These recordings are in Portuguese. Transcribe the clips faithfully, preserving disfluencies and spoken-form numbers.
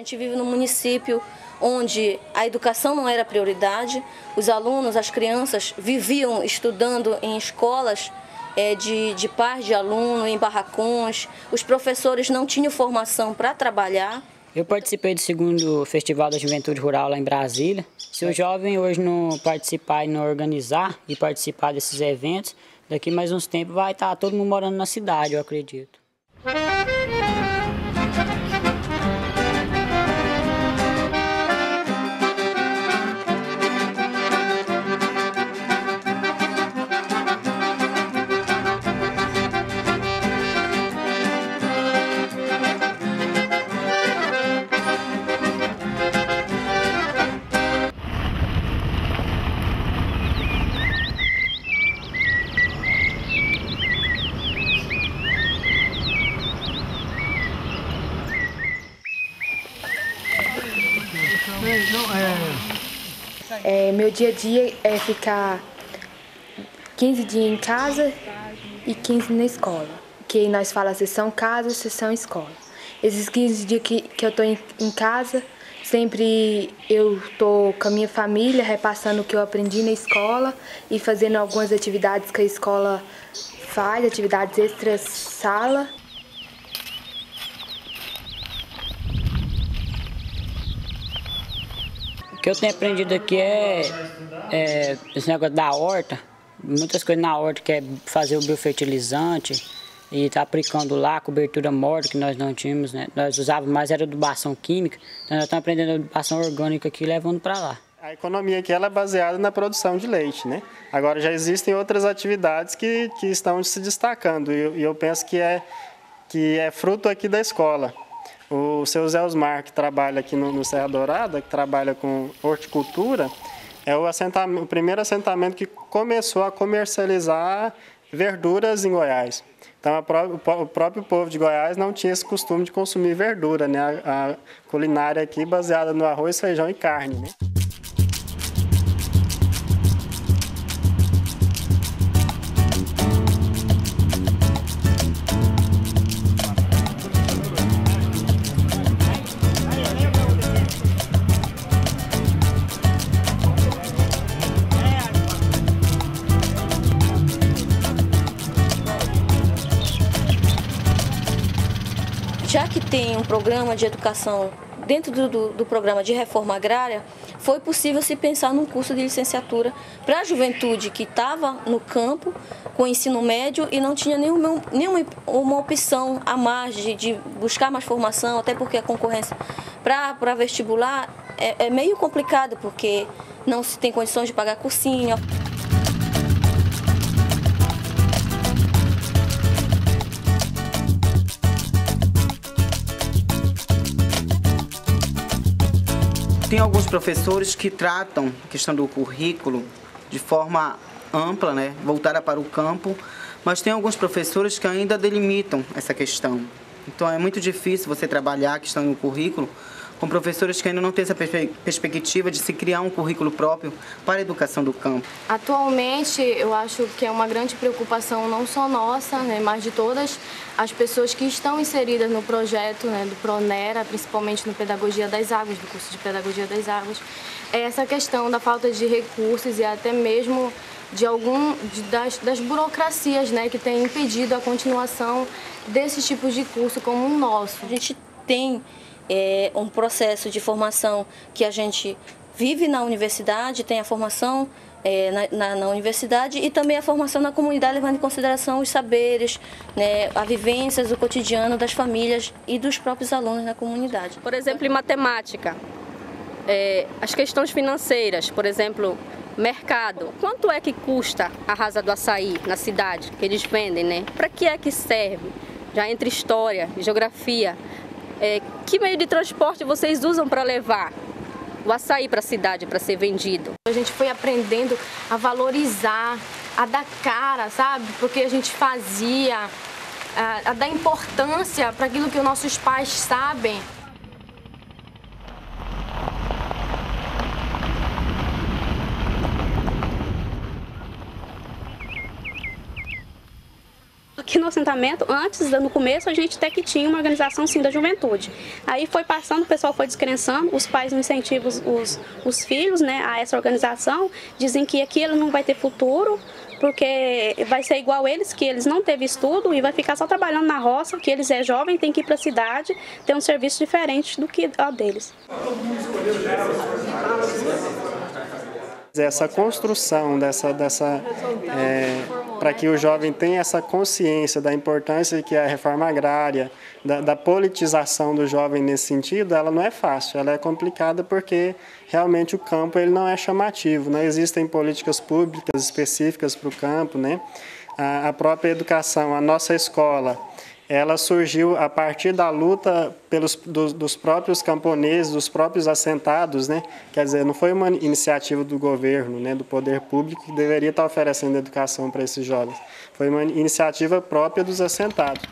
gente vive num município onde a educação não era prioridade, os alunos, as crianças viviam estudando em escolas é, de, de pais de aluno, em barracões, os professores não tinham formação para trabalhar. Eu participei do segundo Festival da Juventude Rural lá em Brasília. Se o jovem hoje não participar e não organizar e participar desses eventos, daqui mais uns tempos vai estar todo mundo morando na cidade, eu acredito. É, meu dia a dia é ficar quinze dias em casa e quinze na escola. Que nós falamos sessão casa, sessão escola. Esses quinze dias que, que eu estou em, em casa, sempre eu estou com a minha família, repassando o que eu aprendi na escola e fazendo algumas atividades que a escola faz, atividades extra-sala. O que eu tenho aprendido aqui é, é esse negócio da horta, muitas coisas na horta, que é fazer o biofertilizante e tá aplicando lá, a cobertura morta que nós não tínhamos, né? Nós usávamos mais era adubação química, então nós estamos aprendendo a adubação orgânica aqui e levando para lá. A economia aqui ela é baseada na produção de leite, né? Agora já existem outras atividades que, que estão se destacando e eu, eu penso que é, que é fruto aqui da escola. O seu Zé Osmar, que trabalha aqui no, no Serra Dourada, que trabalha com horticultura, é o, assentamento, o primeiro assentamento que começou a comercializar verduras em Goiás. Então, a pró o próprio povo de Goiás não tinha esse costume de consumir verdura, né? A, a culinária aqui baseada no arroz, feijão e carne, né? Já que tem um programa de educação dentro do, do, do programa de reforma agrária, foi possível se pensar num curso de licenciatura para a juventude que estava no campo com ensino médio e não tinha nenhuma, nenhuma uma opção a mais de, de buscar mais formação, até porque a concorrência para vestibular é, é meio complicado, porque não se tem condições de pagar cursinho. Tem alguns professores que tratam a questão do currículo de forma ampla, né, voltada para o campo, mas tem alguns professores que ainda delimitam essa questão. Então é muito difícil você trabalhar a questão do currículo com professores que ainda não têm essa perspe- perspectiva de se criar um currículo próprio para a educação do campo. Atualmente, eu acho que é uma grande preocupação não só nossa, né, mas de todas as pessoas que estão inseridas no projeto, né, do Pronera, principalmente no Pedagogia das Águas, do curso de Pedagogia das Águas, é essa questão da falta de recursos e até mesmo de algum de, das, das burocracias, né, que têm impedido a continuação desses tipos de curso como o nosso. A gente tem é, um processo de formação que a gente vive na universidade, tem a formação é, na, na, na universidade e também a formação na comunidade, levando em consideração os saberes, né, as vivências do cotidiano das famílias e dos próprios alunos na comunidade. Por exemplo, em matemática, é, as questões financeiras, por exemplo, mercado. Quanto é que custa a rasa do açaí na cidade, que eles vendem, né? Para que é que serve? Já entre história e geografia, é, que meio de transporte vocês usam para levar o açaí para a cidade, para ser vendido? A gente foi aprendendo a valorizar, a dar cara, sabe? Porque a gente fazia, a, a dar importância para aquilo que os nossos pais sabem. Aqui no assentamento, antes, no começo, a gente até que tinha uma organização sim da juventude. Aí foi passando, o pessoal foi descrençando, os pais não incentivam os, os, os filhos, né, a essa organização, dizem que aqui ele não vai ter futuro, porque vai ser igual eles, que eles não teve estudo e vai ficar só trabalhando na roça, que eles é jovem, tem que ir para a cidade, ter um serviço diferente do que a deles. Essa construção dessa, dessa é, para que o jovem tenha essa consciência da importância que é a reforma agrária, da, da politização do jovem nesse sentido, ela não é fácil, ela é complicada porque realmente o campo ele não é chamativo, não existem políticas públicas específicas para o campo, né? A, a própria educação, a nossa escola, ela surgiu a partir da luta pelos, dos, dos próprios camponeses, dos próprios assentados, né? Quer dizer, não foi uma iniciativa do governo, né, do poder público que deveria estar oferecendo educação para esses jovens. Foi uma iniciativa própria dos assentados.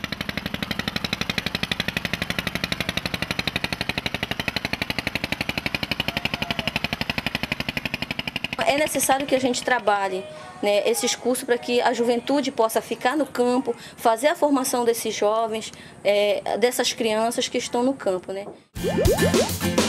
É necessário que a gente trabalhe, né, esses cursos para que a juventude possa ficar no campo, fazer a formação desses jovens, é, dessas crianças que estão no campo, né?